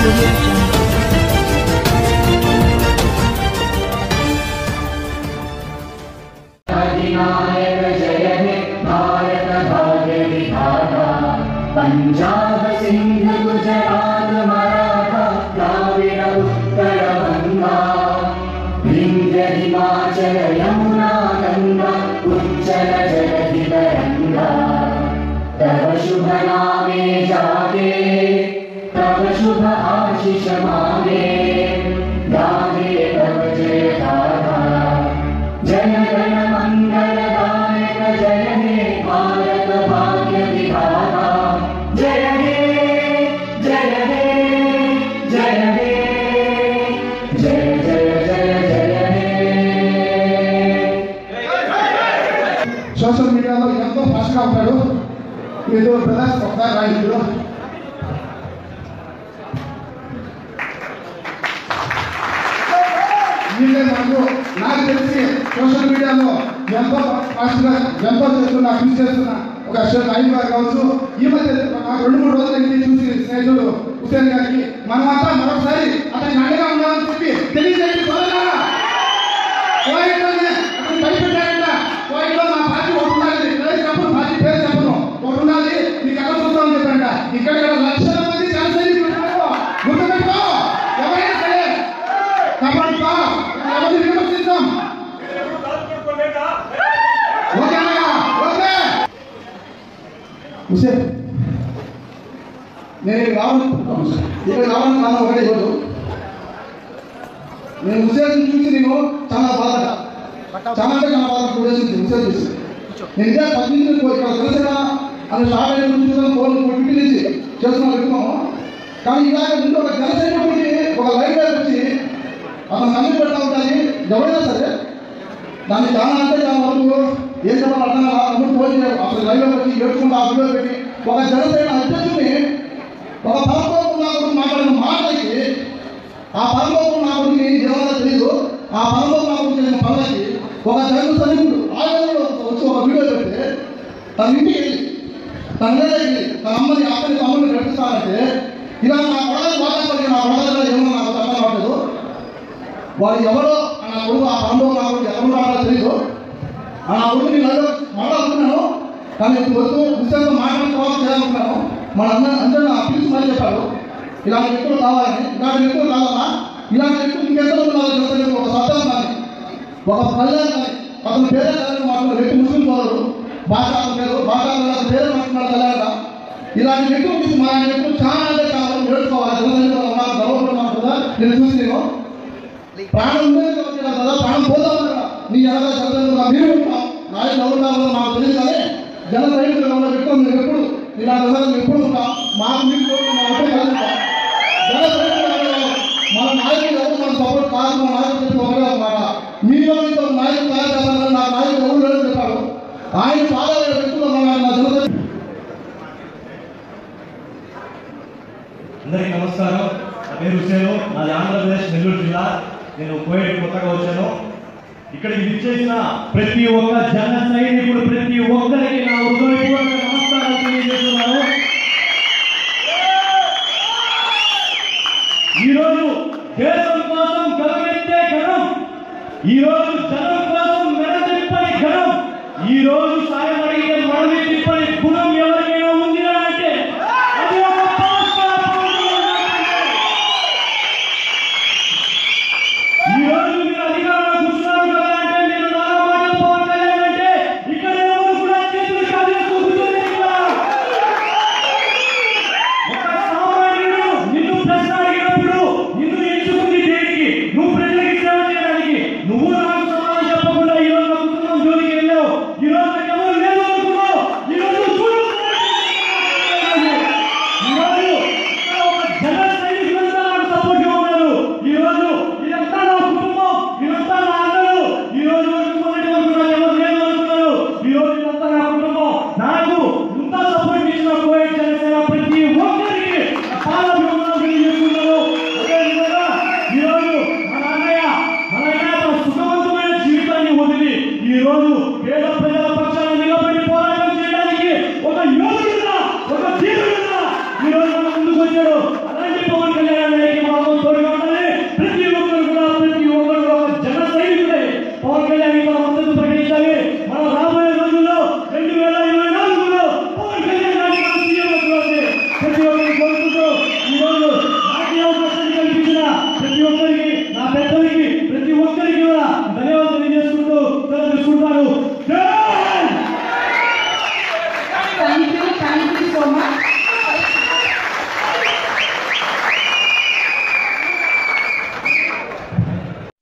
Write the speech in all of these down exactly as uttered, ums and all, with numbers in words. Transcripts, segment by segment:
audio jungle. अधिनायक जय हे भारत भाग्य विधाता पंजाब सिंध गुजरात मराठा द्राविड़ उत्कल गंगा विंध्य हिमाचल यमुना गंगा उच्चल जलधि तरंगा तव शुभ नामे जागे तव शुभ आशीष मांगे गाहे तव जय गाथा जय गण मंगलदायक जय हे भारत भाग्य विधाता जय हे जय हे जय हे जय जय जय जय हे సోషల్ మీడియాలో ఎంతో ఫాస్ట్గా ఉంటాడు ఏదో బ్రదర్స్ ఒకసారి రాయించారు వీళ్ళే మనకు నాకు తెలిసి సోషల్ మీడియాలో ఎంతో ఫాస్ట్గా ఎంతో చేస్తున్న కృషి చేస్తున్న ఒక రాయిల్ గారు కావచ్చు ఈ మధ్య నాకు రెండు మూడు రోజులు ఇంటి చూసి స్నేహితుడు హుసేన్ గారికి మనమంతా మరొకసారి అతనికి అండగా ఉండాలని చెప్పి తెలియజేయండి భయపెట్టారంట కోయిట్లో మా పార్టీ ఒకటి ఉండాలి పేరు చెప్పను పార్టీ పేరు చెప్పను ఒకటి ఉండాలి నీకు ఎక్కడ చూస్తామని చెప్పంట ఇక్కడ లక్షల మంది జనసైనికులు గుర్తుపెట్టుకో ఎవరైనా సరే కబడ్డీతో ఎవరిని విమర్శించాం ఓకే అన్నగా ఓకే హుసేన్ నేను రావడం ఇక్కడ రావడం చాలా ఒకటే రోజు నేను హుసేన్ చూసి నేను చాలా బాధగా చాలా అంటే చాలా బాధ టూ డేస్ నుంచి హుసేన్ చూసి నేను ఇదే పద్దెనిమిది ఇక్కడ తెలిసిన అది స్టార్ట్ అయిన నుంచి ఫోన్ ఫిఫ్టీ నుంచి చేస్తున్నాం పెట్టుకున్నాము కానీ ఇలాగ ముందు ఒక జనసైనికుడికి ఒక లైవ్ లైవ్ వచ్చి అతను కన్ను పెడతా ఉంటుంది ఎవరైనా సరే దాన్ని చాలా అంటే చాలా వరకు ఏం చెప్పాలి అర్థం కాదు అప్పుడు ఫోన్ అసలు లైవ్ వచ్చి ఏడ్చుకుంటూ ఆ వీడియో పెట్టి ఒక జనసైన అధ్యక్షుడిని ఒక పరలోకం నాకుడు మాట్లాడిన మాటలకి ఆ పరలోకం నాకుడికి ఏమన్నా తెలియదు ఆ పరలోకం నాకుడు చేసిన పనులకి ఒక జన సైనికుడు ఆలయంలో వచ్చి ఒక వీడియో పెడితే తన ఇంటికి వెళ్ళి తన వెళ్ళి తన అమ్మని అప్పని తమ్ముడిని నడిపిస్తానంటే ఇలా నా కొడగలు బాధపడి నా కొడగలు ఏమన్నా నాకు అర్థం కావట్లేదు వాడు ఎవరో నా కొడుకు ఆ పరలోకం నాకుడు ఎవరు రావాలో తెలియదు ఆ నా కొడుకు నేను మాట్లాడుతున్నాను కానీ ఇప్పుడు వద్దు విషయంలో మాట్లాడుకోవాలి చేయాలనుకున్నాను మన అన్న అందరూ నా పిలిచి మళ్ళీ చెప్పారు ఇలాంటి వ్యక్తులు కావాలని ఇలాంటి వ్యక్తులు కావాలా ఇలాంటి వ్యక్తులు ఇంకెంతమంది నాకు తెలుసు ఒక సత్యం కానీ ఒక కళ్యాణ్ కానీ అతను పేరే కళ్యాణ్ మాట్లాడు వ్యక్తి ముస్లిం సోదరుడు భాష పేరు భాష పేరు మాట్లాడు కళ్యాణ ఇలాంటి వ్యక్తులు చూసి మా వ్యక్తులు చాలా అంటే చాలా నేర్చుకోవాలి జనసైనికులు గర్వపడుతున్నాను కదా నేను చూసి నేను ప్రాణం ఉండేది కదా ప్రాణం పోతా ఉన్నా నీ ఎలాగా జనసైనికులు మీరు ఉంటాం నాయకులు ఎవరు కావాలో మాకు తెలియదు కానీ జన సైనికులు ఎవరో వ్యక్తులు మేము ఎప్పుడు ఇలా మేము ఎప్పుడు ఉంటాం మాకు మీకు మా ఎప్పుడు కలుగుతాం జన సైనికులు మన నాయకులు ఎవరు మన సపోర్ట్ కాదు మన నాయకులు చెప్పి ఒకరే అన్నమాట మీలో ఇంత నాయకులు తయారు చేస్తారని నా నాయకులు ఎవరు లేదని చెప్పారు ఆయన చాలా వ్యక్తులు నా జన అందరికీ నమస్కారం. నా పేరు హుసేను, నాది ఆంధ్రప్రదేశ్ నెల్లూరు జిల్లా. నేను కోవిడ్ కొత్తగా వచ్చాను. ఇక్కడికి విచ్చేసిన ప్రతి ఒక్క జన సైనికుడు ప్రతి ఒక్కరికి నా హృదయపూర్వక నమస్కారాలు తెలియజేస్తున్నాను. ఈరోజు దేశం కోసం గర్వెత్తే ఘనం, ఈరోజు జనం కోసం మెడతిప్పని ఘనం, ఈరోజు సాయం అడిగితే మనవి తిప్పని గుణం ఎవరికైనా ఉంది అంటే అది ఒక ఈ రోజు మీరు అధికారంలో కూర్చున్నారు కదా అంటే మీరు నాలుగు మాటలు పవన్ కళ్యాణ్ అంటే ఇక్కడ ఎవరు కూడా చేతులు కాదు కూర్చోలేదు. ఒక సామాన్యుడు నిన్ను ప్రశ్న అడిగినప్పుడు నిన్ను ఎంచుకుంది దేనికి? నువ్వు ప్రజలకి సేవ చేయడానికి. నువ్వు నాకు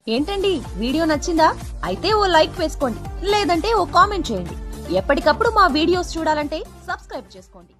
ఏంటండి వీడియో నచ్చిందా? అయితే ఓ లైక్ వేసుకోండి, లేదంటే ఓ కామెంట్ చేయండి. ఎప్పటికప్పుడు మా వీడియోస్ చూడాలంటే సబ్స్క్రైబ్ చేసుకోండి.